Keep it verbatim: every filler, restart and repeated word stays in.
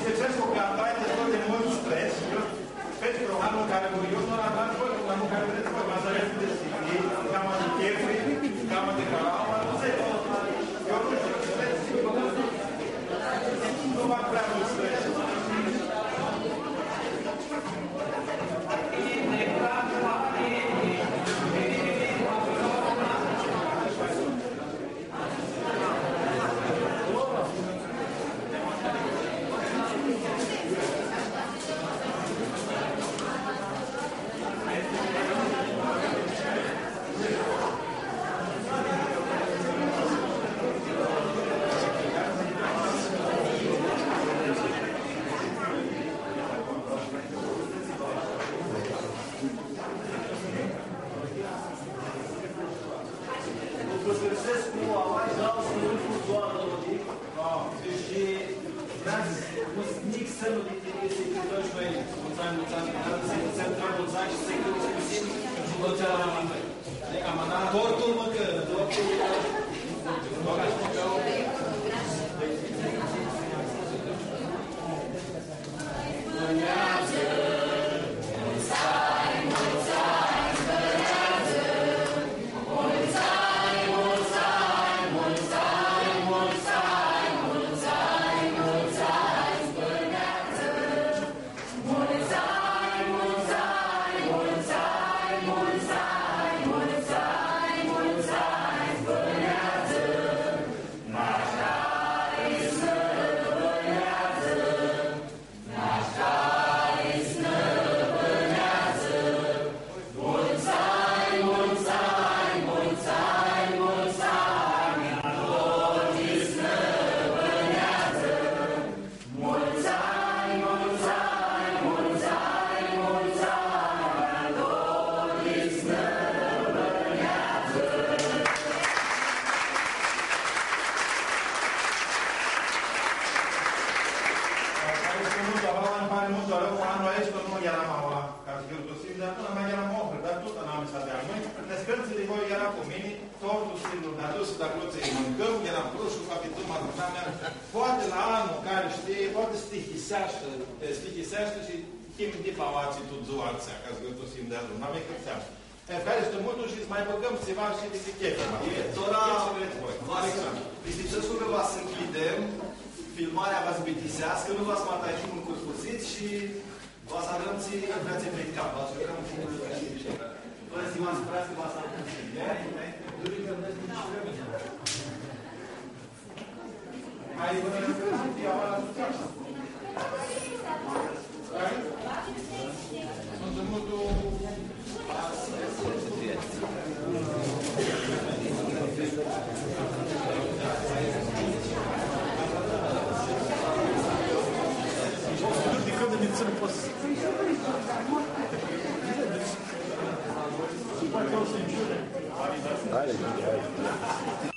înțelegeți că am destul de mult stres. Pe programul care eu nu am dat voi, programul care vreți voi, m-ați ales de sticli, gama de chefri, gama de calaua, nu se eu nu știu, stres, nu fac prea mult stres. Tortul măcar, poate la anul care știe, poate stichisească, stichisească și timp de pałații tu zuația, ca să gătosim de altul, n-am ecăt seamă. Care este multul și mai băgăm ceva și de etichetă. Directora, Listițăsul va să închidem, filmarea va să bitisească, nu va să mă atași un curfuțit și va să avem ți viață pe cap, va să jucăm cu fără să mă supărească, va să avem ți Hai, bună ziua, sunt în modul... de când de țină poți... Hai, hai, hai.